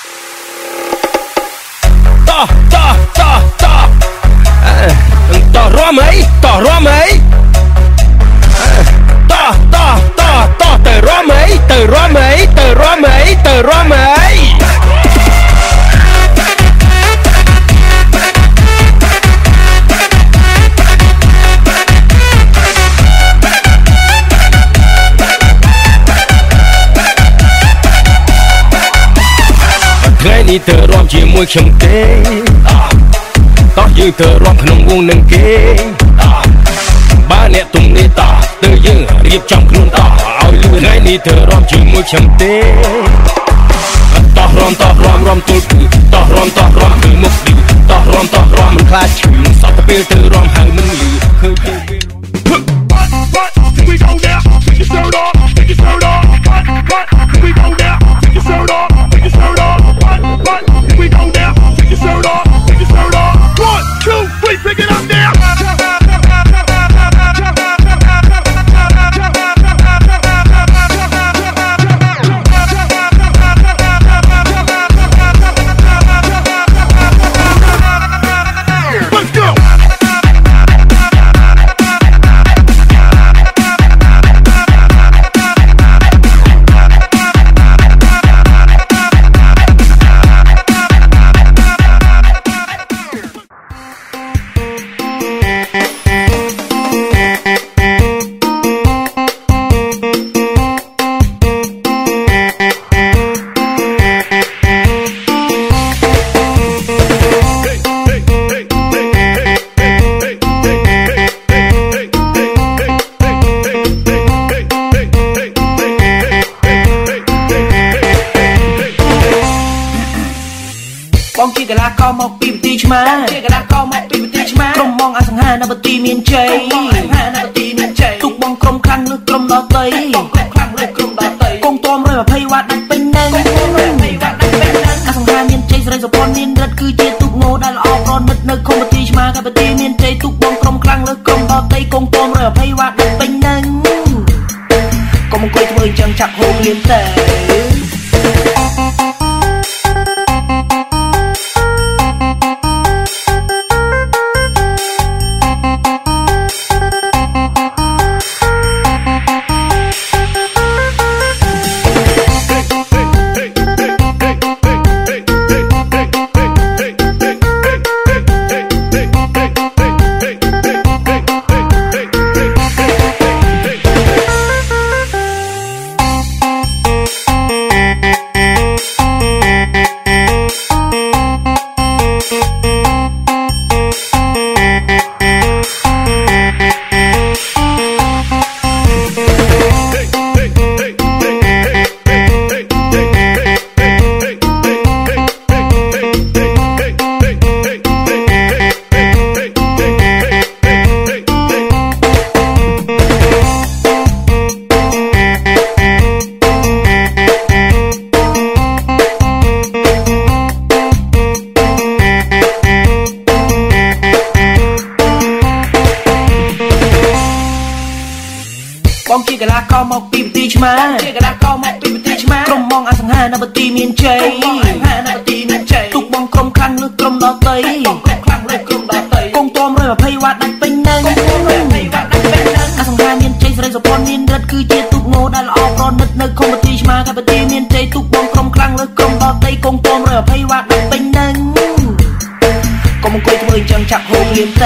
เธอรวมជាមួយខ្ញុំទេតោះយើងធ្វើរំក្នុងវងនឹងគេបើអ្នកទុំនេះតោះទៅយើងរៀបចំខ្លួនតោះឲ្យលឿនថ្ងៃនេះធ្វើរំជាមួយខ្ញុំទេតោះរំទល់គឺតោះរំគឺមុខឌីតោះរំមិនខ្លាចឈឺសតពេលទៅរំហៅមិនលឺឃើញទេWe go now, take your shirt off, take your shirt off. We go now, take your shirt off, take your shirt off. We go now, take your shirt off, take your shirt off. 1, 2, 3, pick it up now.ជាកណ្ដាលកមកពីប្រទេសឆ្មាក្រុមបងអសង្ហានៅបទីមានជ័យទុកបងក្រុមខ្លាំងលើក្រុមដតីកងតម120វ៉ាត់ដាច់ពេញនឹងអសង្ហាមានជ័យស្រីសុភ័ណ្ឌមានរិទ្ធគឺជាទុកងោដែលល្អប្រណិតនៅខុំបទីឆ្មាកាបទីមានជ័យទុកបងក្រុមខ្លាំងលើក្រុមដតីកងតម120វ៉ាត់ដាច់ពេញនឹងកុំអង្គុយធ្វើអញ្ចឹងចាប់ហូរលៀនទៅបងជាកលាករមកពីប្រទេសឆ្មាក្រុមបងអសង្ហានៅបទីមានជ័យទុកបងក្រុមខ្លាំងលើក្រុមដតីកងតម120វ៉ាត់ដាច់ពេញនឹងអសង្ហាមានជ័យស្រីសុភ័ណ្ឌមានរិទ្ធគឺជាទុកងោដែលល្អប្រណិតនៅខុំបទីឆ្មាកាបទីមានជ័យទុកបងក្រុមខ្លាំងលើក្រុមដតីកងតម120វ៉ាត់ដាច់ពេញនឹងកុំអង្គុយធ្វើអញ្ចឹងចាប់ហូរលៀនទៅ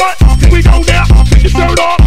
What? Here we go now. You stir it up.